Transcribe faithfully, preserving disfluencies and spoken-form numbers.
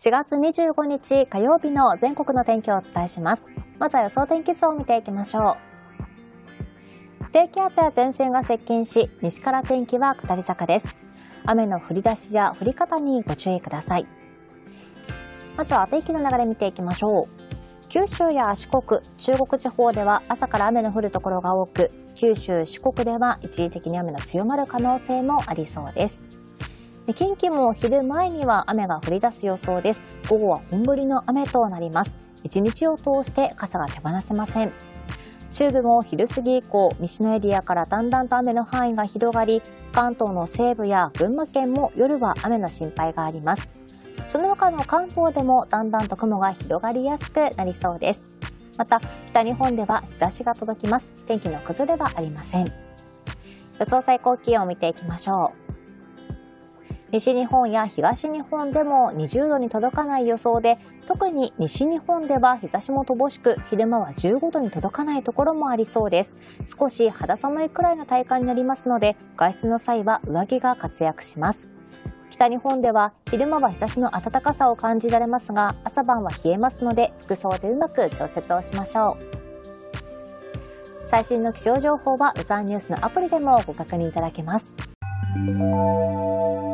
しがつにじゅうごにち火曜日の全国の天気をお伝えします。まずは予想天気図を見ていきましょう。低気圧や前線が接近し、西から天気は下り坂です。雨の降り出しや降り方にご注意ください。まずは天気の流れ見ていきましょう。九州や四国、中国地方では朝から雨の降るところが多く、九州、四国では一時的に雨の強まる可能性もありそうです。近畿も昼前には雨が降り出す予想です。午後は本降りの雨となります。一日を通して傘が手放せません。中部も昼過ぎ以降、西のエリアからだんだんと雨の範囲が広がり、関東の西部や群馬県も夜は雨の心配があります。その他の関東でもだんだんと雲が広がりやすくなりそうです。また、北日本では日差しが届きます。天気の崩れはありません。予想最高気温を見ていきましょう。西日本や東日本でもにじゅうどに届かない予想で、特に西日本では日差しも乏しく、昼間はじゅうごどに届かないところもありそうです。少し肌寒いくらいの体感になりますので、外出の際は上着が活躍します。北日本では昼間は日差しの暖かさを感じられますが、朝晩は冷えますので、服装でうまく調節をしましょう。最新の気象情報はウェザーニュースのアプリでもご確認いただけます。